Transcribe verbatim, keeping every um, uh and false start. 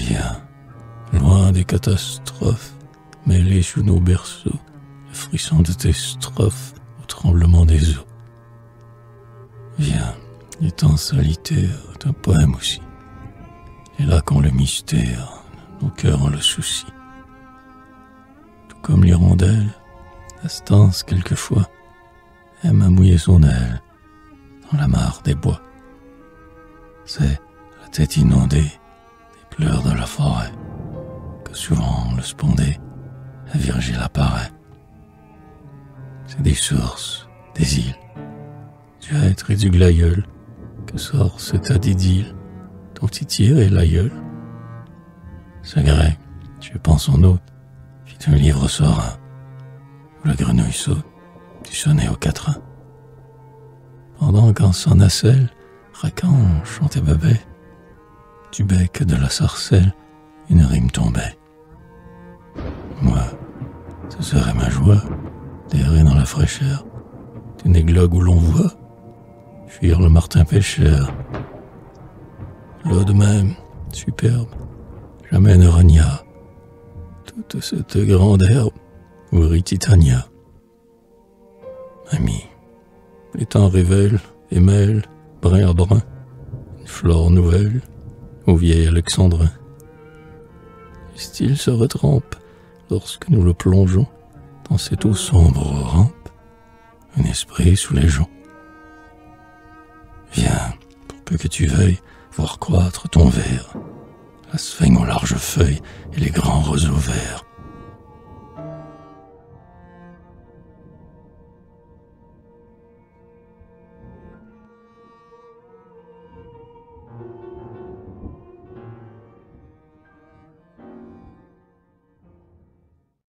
Viens, loin des catastrophes, mêlés sous nos berceaux, le frisson de tes strophes au tremblement des eaux. Viens, les temps solitaires d'un poème aussi, et là qu'ont le mystère, nos cœurs ont le souci. Tout comme l'hirondelle, la stance quelquefois aime à mouiller son aile dans la mare des bois. C'est la tête inondée des pleurs de la forêt que souvent le spondé, la Virgile apparaît. C'est des sources, des îles, du hêtre et du glaïeul que sort ce tas d'idylle dont y tirait l'aïeul. Ce grec, je pense en hôte, fit un livre serein où la grenouille saute du sonnet aux quatrains. Pendant qu'en son nacelle, racan chantait Babet, du bec de la sarcelle, une rime tombait. Moi, ce serait ma joie d'errer dans la fraîcheur d'une églogue où l'on voit fuir le martin pêcheur. L'eau de même, superbe, jamais ne renia toute cette grande herbe où rit Titania. Ami, les temps révèlent et mêlent, brin à brin, une flore nouvelle au vieil alexandrin. Le style se retrempe lorsque nous le plongeons dans cette eau sombre rampe, un esprit sous les joncs. Viens, pour peu que tu veuilles voir croître ton verre, la sphène aux larges feuilles et les grands roseaux verts.